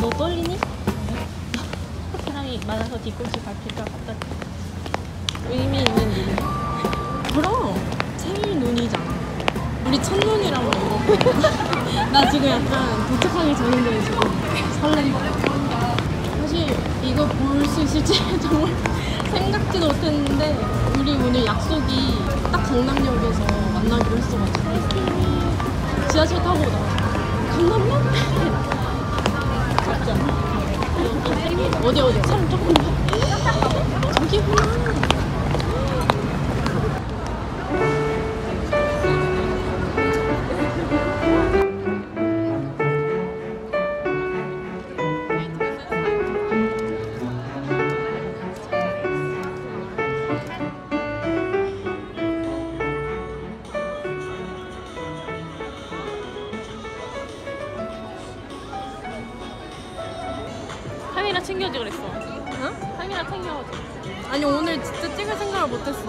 너 떨리니? 사람이 많아서 뒤꿈치 밟힐까 같다. 의미 있는 눈. 그럼 생일 눈이잖아. 우리 첫눈이라고 이거. 나 지금 약간 도착하기 전인데 지금 설렌다. 사실 이거 볼 수 있을지 정말 생각지도 못했는데 우리 오늘 약속이 딱 강남역에서 만나기로 했어가지고 지하철 타고 나왔어. 강남역? 진짜 어디 사람 조금 더 저기구나. 카메라 챙겨지 그랬어. 응? 카메라 챙겨가지. 아니 오늘 진짜 찍을 생각을 못했어.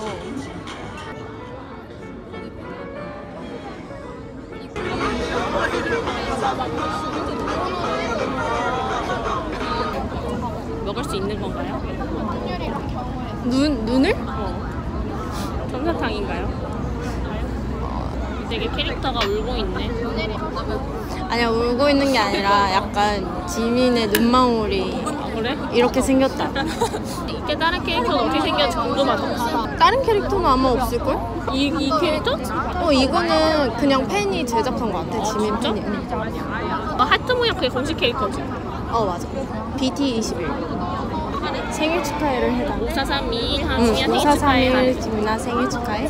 먹을 수 있는 건가요? 눈을? 솜사탕인가요? 되게 캐릭터가 울고 있네. 아니야, 울고 있는 게 아니라 약간 지민의 눈망울이 그래? 이렇게 생겼다. 이게 다른 캐릭터는 어떻게 생겼지 궁금하다. 다른 캐릭터는 아마 없을걸? 이 캐릭터? 이거는 그냥 팬이 제작한 것 같아. 지민 팬이. 하트 모양 그게 공식 캐릭터지. 맞아. BT21 생일 축하해를 해달래. 5431 하지민아 생일 축하해. 5431 지민아 생일 축하해.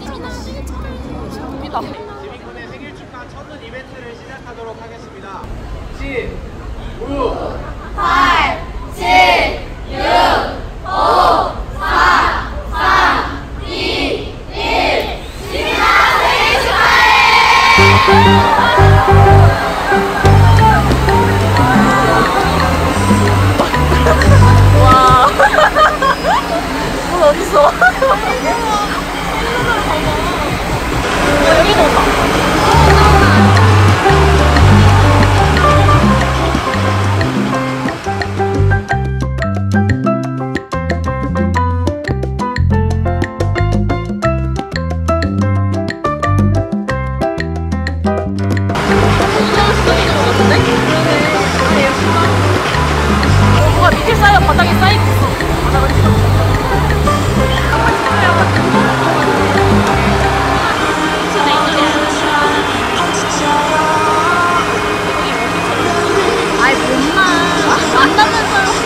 지민군의 생일 축하 첫눈 이벤트를 시작하도록 하겠습니다. 10, 9, 8, 7, 6, 5, 4, 3, 2, 1. 지민아 생일 축하해! 와. 물 어딨어? 여기도 온다. 뭐가 밑에 쌓여 바닥에 쌓이고 있어. 아이 뭔마 안다면서요.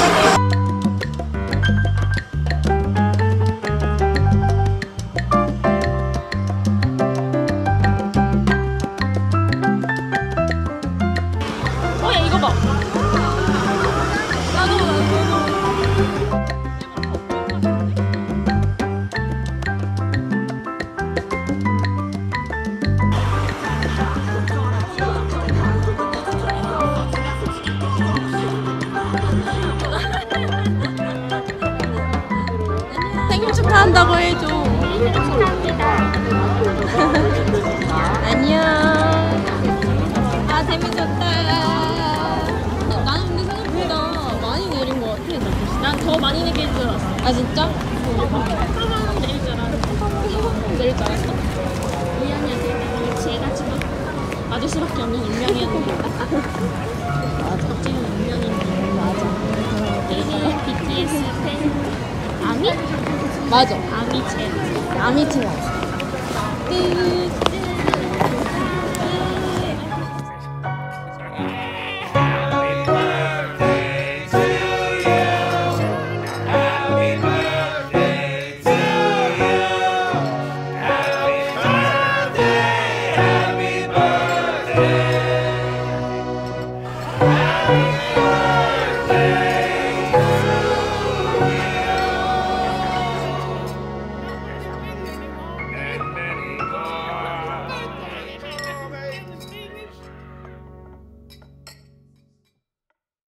야 이거 봐. 생일 축하한다고 해줘. 안녕. 재밌었다. 나는 근데 생각보다 많이 내린 것 같아. 난 더 많이 내릴 줄 알았어. 진짜? 내릴 줄 알았어. 내릴 줄 알았어? 우연히 내가 유치해가지고 맞을 수밖에 없는 운명이었는데. 맞아. 어찌는 운명인데. 맞아. 내일 BTS 팬 아미? 맞아. 아미 chen. 아미치 맞아. 끝.